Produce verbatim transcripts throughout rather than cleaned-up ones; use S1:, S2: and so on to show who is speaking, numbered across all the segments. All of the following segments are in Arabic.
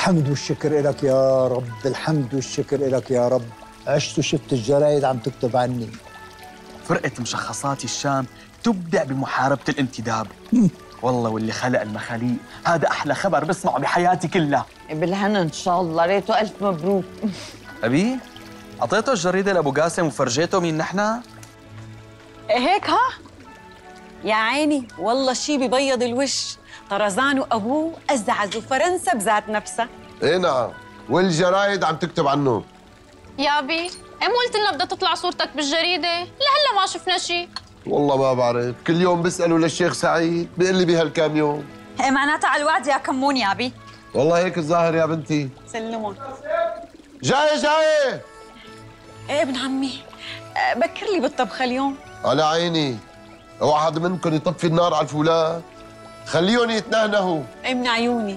S1: الحمد والشكر إلك يا رب، الحمد والشكر إلك يا رب. عشت وشفت الجرايد عم تكتب عني.
S2: فرقة مشخصات الشام تبدع بمحاربة الانتداب. والله واللي خلق المخاليق هذا أحلى خبر بسمعه بحياتي كلها.
S3: بالهنا إن شاء الله، ريته ألف مبروك.
S2: أبي أعطيته الجريدة لأبو قاسم وفرجيته مين نحن؟
S4: هيك ها؟ يا عيني والله شي ببيض الوش. طرزان وأبوه أزعزوا فرنسا بذات نفسها.
S5: ايه نعم، والجرايد عم تكتب عنه.
S6: يا أبي ام قلت لنا بدها تطلع صورتك بالجريدة، لهلا ما شفنا شيء.
S5: والله ما بعرف، كل يوم بسأله للشيخ سعيد بيقول لي بهالكام يوم.
S4: إيه معناتها على الوعد يا كمون يا أبي.
S5: والله هيك الظاهر يا بنتي.
S4: سلمون.
S5: جاي جاي.
S4: إيه ابن عمي، أه بكر لي بالطبخة اليوم.
S5: على عيني، اوعى حد منكم يطفي النار على الفولاد، خليهم يتنهنهوا.
S4: إيه من عيوني.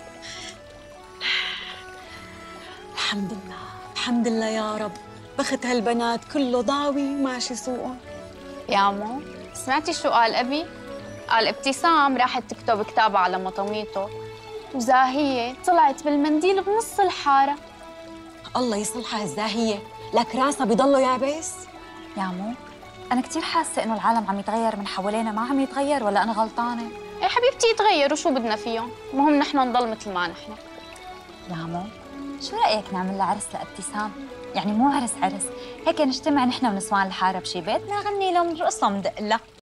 S4: الحمد لله الحمد لله يا رب، بخت هالبنات كله ضاوي ماشي سوقهم.
S6: يا مو سمعتي شو قال أبي؟ قال ابتسام راحت تكتب كتابها على مطاميته، وزاهية طلعت بالمنديل بنص الحارة.
S4: الله يصلحها الزاهية، لك راسها بضله يابس.
S7: يا مو أنا كتير حاسة إنه العالم عم يتغير من حوالينا، ما عم يتغير ولا أنا غلطانة؟
S6: يا حبيبتي يتغيروا شو بدنا فيهم، المهم نحن نضل مثل ما نحن.
S7: يا مو شو رأيك نعمل لها عرس لابتسام؟ يعني مو عرس عرس، هيك نجتمع نحن ونسوان الحارة بشي بيت، نغني لهم، نرقص لهم، ندق لها.